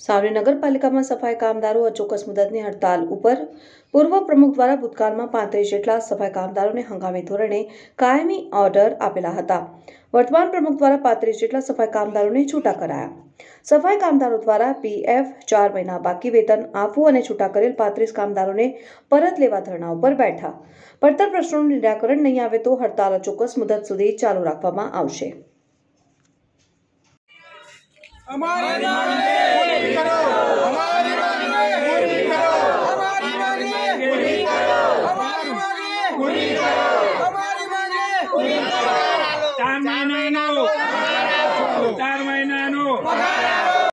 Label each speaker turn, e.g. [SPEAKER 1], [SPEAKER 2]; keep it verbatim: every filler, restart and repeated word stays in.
[SPEAKER 1] સાવલી નગરપાલિકામાં સફાઈ કામદારો અચોક્કસ મુદતની હડતાલ ઉપર પૂર્વ પ્રમુખ દ્વારા ભૂતકાળમાં પાંત્રીસ જેટલા સફાઈ કામદારોને હંગામી ધોરણે કાયમી ઓર્ડર આપેલા હતા। વર્તમાન પ્રમુખ દ્વારા પાંત્રીસ જેટલા સફાઈ કામદારોને છૂટા કરાયા। સફાઈ કામદારો દ્વારા પીએફ, ચાર મહિના બાકી વેતન આપવું અને છૂટા કરેલ પાંત્રીસ કામદારોને પરત લેવા ધરણા ઉપર બેઠા। પડતર પ્રશ્નોનું નિરાકરણ નહીં આવે તો હડતાલ અચોક્કસ મુદત સુધી ચાલુ રાખવામાં આવશે। અમારી માંગ પૂરી કરો।